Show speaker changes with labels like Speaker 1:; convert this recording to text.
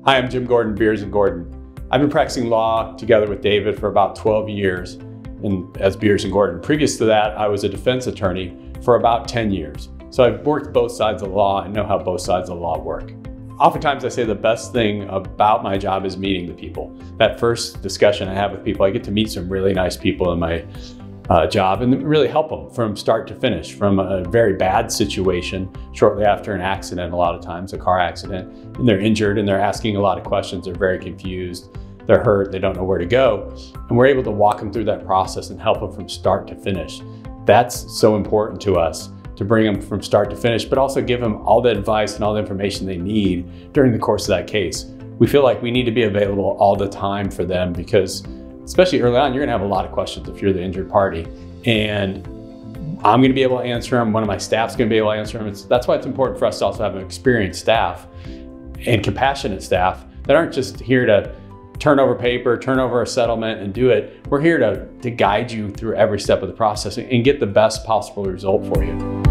Speaker 1: Hi, I'm Jim Gordon, Beers and Gordon. I've been practicing law together with David for about 12 years as Beers and Gordon. Previous to that, I was a defense attorney for about 10 years. So I've worked both sides of the law and know how both sides of the law work. Oftentimes I say the best thing about my job is meeting the people. That first discussion I have with people, I get to meet some really nice people in my job and really help them from start to finish, from a very bad situation shortly after an accident, a lot of times a car accident, and they're injured and they're asking a lot of questions, they're very confused, they're hurt, they don't know where to go. And we're able to walk them through that process and help them from start to finish. That's so important to us, to bring them from start to finish, but also give them all the advice and all the information they need during the course of that case. We feel like we need to be available all the time for them because especially early on, you're gonna have a lot of questions if you're the injured party. And I'm gonna be able to answer them, one of my staff's gonna be able to answer them. That's why it's important for us to also have an experienced staff and compassionate staff that aren't just here to turn over paper, turn over a settlement and do it. We're here to guide you through every step of the process and get the best possible result for you.